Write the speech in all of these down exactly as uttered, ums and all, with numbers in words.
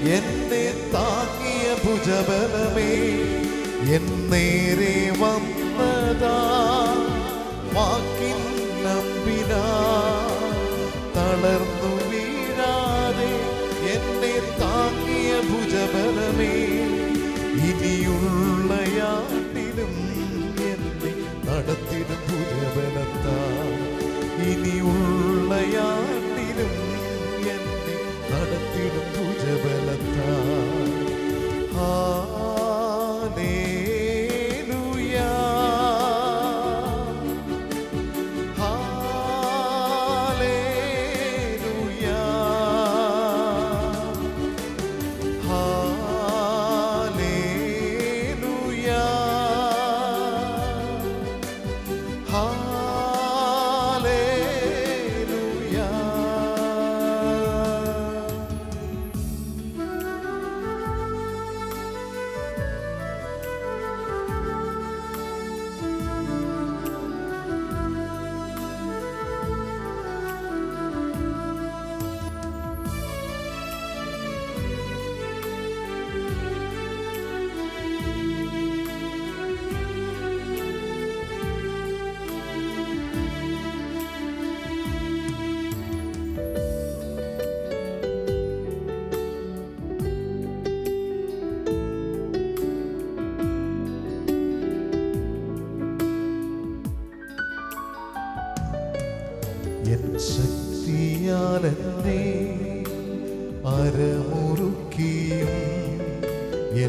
എന്നെ താങ്ങിയ ഭുജബലമേ എന്നേരെ വന്നതാ വാക്കിൻ നമ്പിനാ തളർന്നു വീഴാതെ എന്നെ താങ്ങിയ ഭുജബലമേ ഇനിയുള്ള യാണ്ടിലും എന്നെ നടത്തിടും ഭുജബലത്താ ഇനിയുള്ള യാണ്ടിലും എന്നെ നടത്തിടും ഭുജബലത്താ ഹല്ലേലൂയാ ഹല്ലേലൂയാ ഹല്ലേലൂയാ ഹല്ലേലൂയാ. എൻ ശക്തിയാലെന്നെ അരമുറുക്കിയും എൻ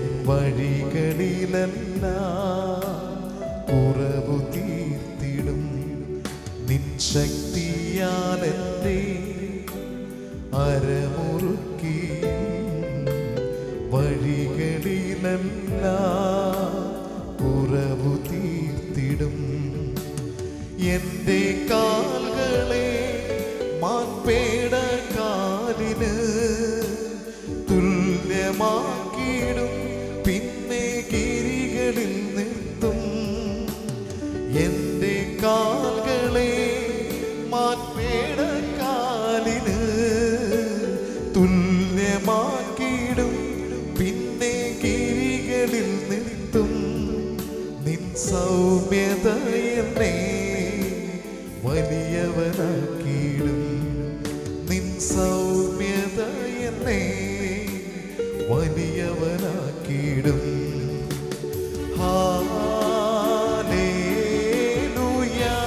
വഴികളിലെല്ലാം കുറവു തീർത്തിടും നിൻ ശക്തിയാലെന്നെ അരമുറുക്കിയും വഴികളിലെല്ലാം കുറവു തീർത്തിടും എന്റെ കാൽകളെ മാൻപേട കാലിന് തുല്യമാക്കിയിടും പിന്നെ ഗിരികളിൽ നിർത്തും എന്റെ കാൽകളെ മാൻപേട കാലിന് തുല്യമാക്കിയിടും പിന്നെ ഗിരികളിൽ നിർത്തും നിൻ സൗമ്യത എന്നെ വലിയവനാക്കിയിടും നിൻ സൗമ്യത എന്നെ വലിയവനാക്കിയിടും ഹല്ലേലൂയാ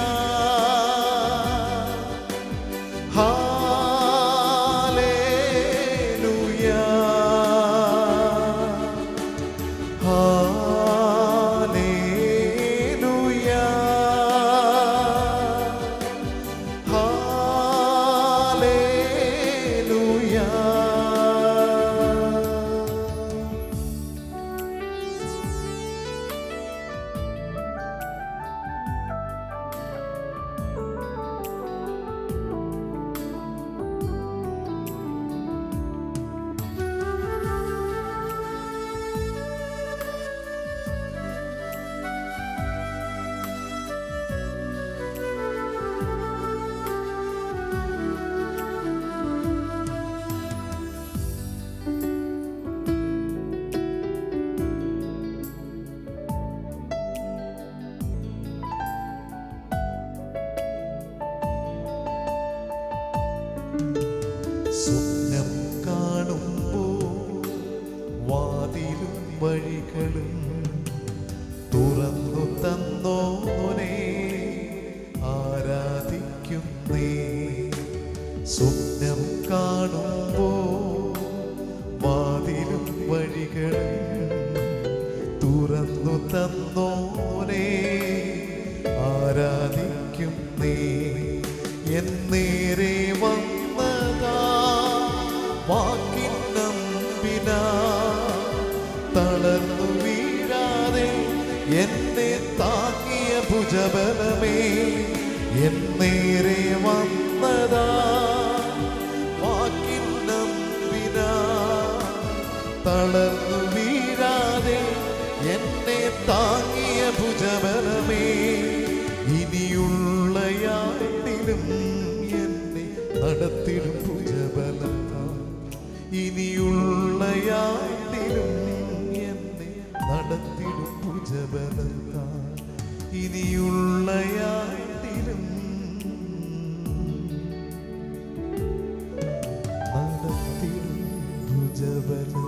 ഹല്ലേലൂയാ ഹല്ലേലൂയാ ഹല്ലേലൂയാ. സ്വപ്നം കാണുമ്പോൾ വാതിലും വഴികളും തുറന്നു തന്നോനെ ആരാധിക്കുന്നേ സ്വപ്നം കാണുമ്പോൾ വാതിലും വഴികളും തുറന്നു തന്നോനെ ആരാധിക്കുന്നേ എന്നേരെ വന്നതാ വാക്കിൻ നമ്പിനാ തളർന്നു വീഴാതെ എന്നെ താങ്ങിയ ഭുജബലമേ എന്നേരെ വന്നതാ വാക്കിൻ നമ്പിനാ തളർന്നു വീഴാതെ എന്നെ താങ്ങിയ ഭുജബലമേ ഇനിയുള്ള യാണ്ടിലും എന്നെ നടത്തിടും ഭുജബലത്താൽ ഇനിയുള്ള ഭുജബലത്താൽ ഇനിയുള്ള യാട്ടിലും നടത്തിടും ഭുജബല